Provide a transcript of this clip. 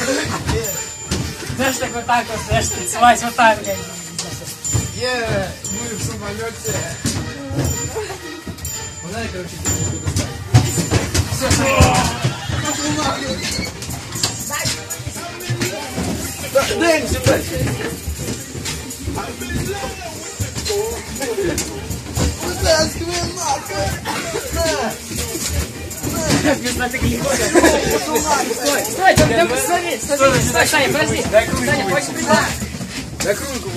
Знаешь, так вот так вот, знаешь, танцевать вот так, блядь. Мы в самолете. Ну, дай, короче, ты достать. Все, дай им сюда. Вытаскивай нахуй. Без ты легко. Стой, посмотри, стой, Саня, подожди. Саня, хочешь прийти? Дай кружку.